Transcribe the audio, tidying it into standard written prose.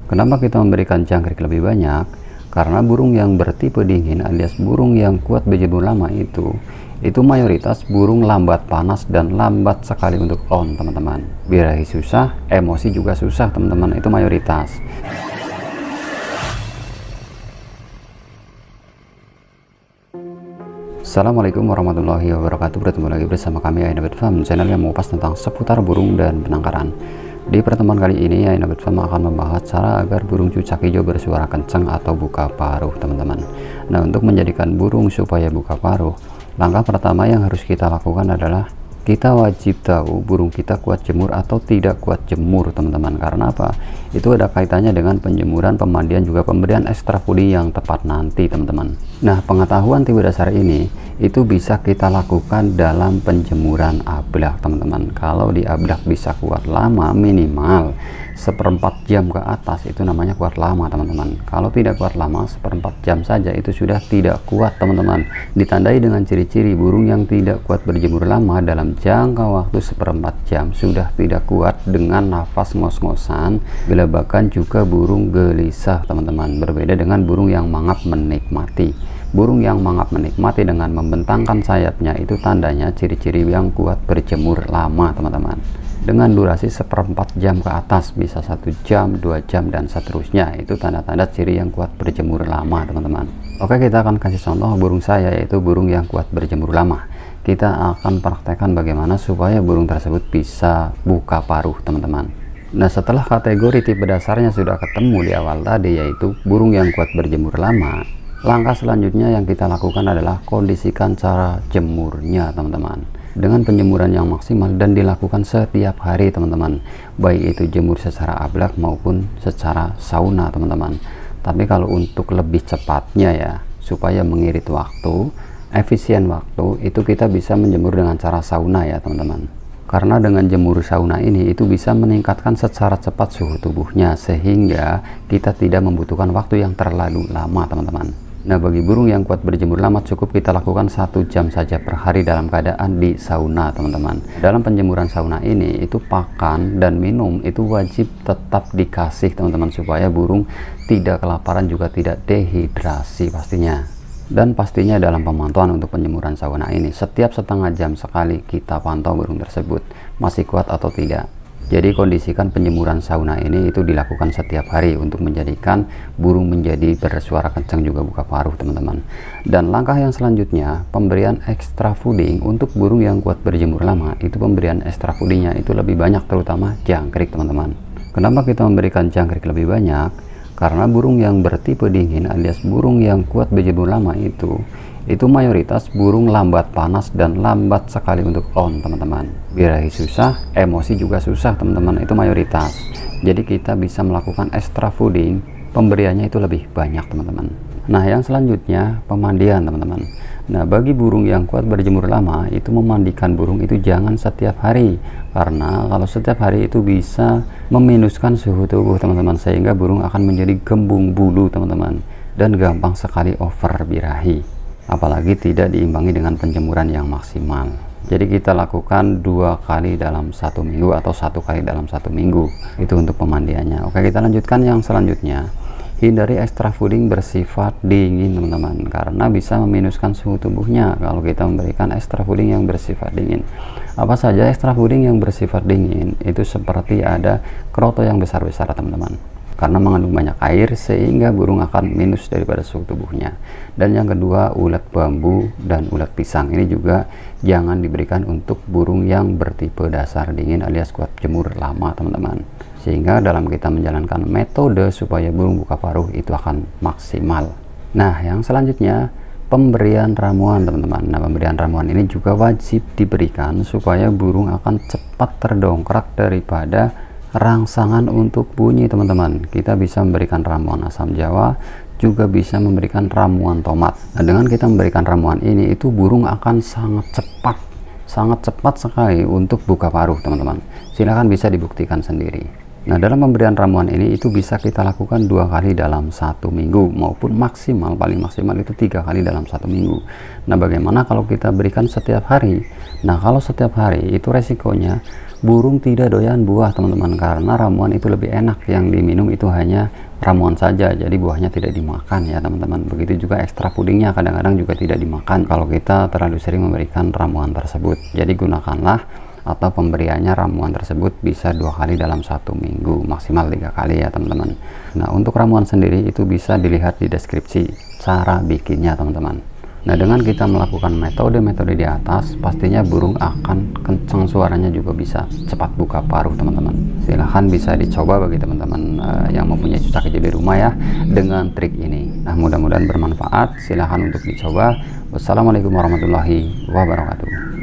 Kenapa kita memberikan jangkrik lebih banyak? Karena burung yang bertipe dingin alias burung yang kuat berjemur lama itu mayoritas burung lambat panas dan lambat sekali untuk on, teman-teman. Birahi susah, emosi juga susah, teman-teman. Itu mayoritas. Assalamualaikum warahmatullahi wabarakatuh. Bertemu lagi bersama kami Ainabet Farm, channel yang mengupas tentang seputar burung dan penangkaran. Di pertemuan kali ini Ainabet Farm akan membahas cara agar burung cucak hijau bersuara kencang atau buka paruh, teman-teman. Nah, untuk menjadikan burung supaya buka paruh, langkah pertama yang harus kita lakukan adalah kita wajib tahu burung kita kuat jemur atau tidak kuat jemur, teman-teman. Karena apa? Itu ada kaitannya dengan penjemuran, pemandian, juga pemberian ekstra fooding yang tepat nanti, teman-teman. Nah, pengetahuan tipe dasar ini itu bisa kita lakukan dalam penjemuran ablak, teman-teman. Kalau di ablak bisa kuat lama, minimal 1/4 jam ke atas, itu namanya kuat lama, teman-teman. Kalau tidak kuat lama, 1/4 jam saja itu sudah tidak kuat, teman-teman. Ditandai dengan ciri-ciri burung yang tidak kuat berjemur lama dalam jangka waktu 1/4 jam sudah tidak kuat dengan nafas ngos-ngosan, bahkan juga burung gelisah, teman-teman. Berbeda dengan burung yang mangap menikmati. Burung yang mangap menikmati dengan membentangkan sayapnya itu tandanya ciri-ciri yang kuat berjemur lama, teman-teman. Dengan durasi 1/4 jam ke atas, bisa 1 jam, 2 jam, dan seterusnya. Itu tanda-tanda ciri yang kuat berjemur lama, teman-teman. Oke, kita akan kasih contoh burung saya, yaitu burung yang kuat berjemur lama. Kita akan praktekkan bagaimana supaya burung tersebut bisa buka paruh, teman-teman. Nah, setelah kategori tipe dasarnya sudah ketemu di awal tadi, yaitu burung yang kuat berjemur lama, langkah selanjutnya yang kita lakukan adalah kondisikan cara jemurnya, teman-teman, dengan penjemuran yang maksimal dan dilakukan setiap hari, teman-teman. Baik itu jemur secara ablak maupun secara sauna, teman-teman. Tapi kalau untuk lebih cepatnya ya, supaya mengirit waktu, efisien waktu, itu kita bisa menjemur dengan cara sauna ya, teman-teman. Karena dengan jemur sauna ini itu bisa meningkatkan secara cepat suhu tubuhnya, sehingga kita tidak membutuhkan waktu yang terlalu lama, teman-teman. Nah, bagi burung yang kuat berjemur lama cukup kita lakukan 1 jam saja per hari dalam keadaan di sauna, teman-teman. Dalam penjemuran sauna ini itu pakan dan minum itu wajib tetap dikasih, teman-teman, supaya burung tidak kelaparan juga tidak dehidrasi pastinya. Dan pastinya dalam pemantauan untuk penjemuran sauna ini, setiap setengah jam sekali kita pantau burung tersebut masih kuat atau tidak. Jadi kondisikan penjemuran sauna ini itu dilakukan setiap hari untuk menjadikan burung menjadi bersuara kencang juga buka paruh, teman-teman. Dan langkah yang selanjutnya, pemberian ekstra fooding untuk burung yang kuat berjemur lama. Itu pemberian ekstra foodingnya itu lebih banyak, terutama jangkrik, teman-teman. Kenapa kita memberikan jangkrik lebih banyak? Karena burung yang bertipe dingin alias burung yang kuat berjemur lama itu mayoritas burung lambat panas dan lambat sekali untuk on, teman-teman. Birahi susah, emosi juga susah, teman-teman. Itu mayoritas. Jadi kita bisa melakukan ekstra fooding, pemberiannya itu lebih banyak, teman-teman. Nah, yang selanjutnya pemandian, teman-teman. Nah, bagi burung yang kuat berjemur lama itu memandikan burung itu jangan setiap hari, karena kalau setiap hari itu bisa meminuskan suhu tubuh, teman-teman, sehingga burung akan menjadi gembung bulu, teman-teman, dan gampang sekali over birahi, apalagi tidak diimbangi dengan penjemuran yang maksimal. Jadi kita lakukan 2 kali dalam 1 minggu atau 1 kali dalam 1 minggu, itu untuk pemandiannya. Oke, kita lanjutkan yang selanjutnya. Hindari ekstra fooding bersifat dingin, teman-teman, karena bisa meminuskan suhu tubuhnya kalau kita memberikan ekstra fooding yang bersifat dingin. Apa saja ekstra fooding yang bersifat dingin? Itu seperti ada kroto yang besar-besar, teman-teman, karena mengandung banyak air sehingga burung akan minus daripada suhu tubuhnya. Dan yang kedua, ulat bambu dan ulat pisang. Ini juga jangan diberikan untuk burung yang bertipe dasar dingin alias kuat jemur lama, teman-teman, sehingga dalam kita menjalankan metode supaya burung buka paruh itu akan maksimal. Nah, yang selanjutnya pemberian ramuan, teman-teman. Nah, pemberian ramuan ini juga wajib diberikan supaya burung akan cepat terdongkrak daripada rangsangan untuk bunyi, teman-teman. Kita bisa memberikan ramuan asam jawa, juga bisa memberikan ramuan tomat. Nah, dengan kita memberikan ramuan ini itu burung akan sangat cepat sekali untuk buka paruh, teman-teman. Silahkan bisa dibuktikan sendiri. Nah, dalam pemberian ramuan ini itu bisa kita lakukan 2 kali dalam 1 minggu, maupun maksimal, paling maksimal itu 3 kali dalam 1 minggu. Nah, bagaimana kalau kita berikan setiap hari? Nah, kalau setiap hari itu resikonya burung tidak doyan buah, teman-teman, karena ramuan itu lebih enak, yang diminum itu hanya ramuan saja, jadi buahnya tidak dimakan ya teman-teman. Begitu juga ekstra pudingnya kadang-kadang juga tidak dimakan kalau kita terlalu sering memberikan ramuan tersebut. Jadi gunakanlah atau pemberiannya ramuan tersebut bisa 2 kali dalam 1 minggu, maksimal 3 kali ya teman-teman. Nah, untuk ramuan sendiri itu bisa dilihat di deskripsi cara bikinnya teman-teman. Nah, dengan kita melakukan metode-metode di atas, pastinya burung akan kencang suaranya, juga bisa cepat buka paruh teman-teman. Silahkan bisa dicoba bagi teman-teman yang mempunyai cucak hijau di rumah ya, dengan trik ini. Nah, mudah-mudahan bermanfaat, silahkan untuk dicoba. Wassalamualaikum warahmatullahi wabarakatuh.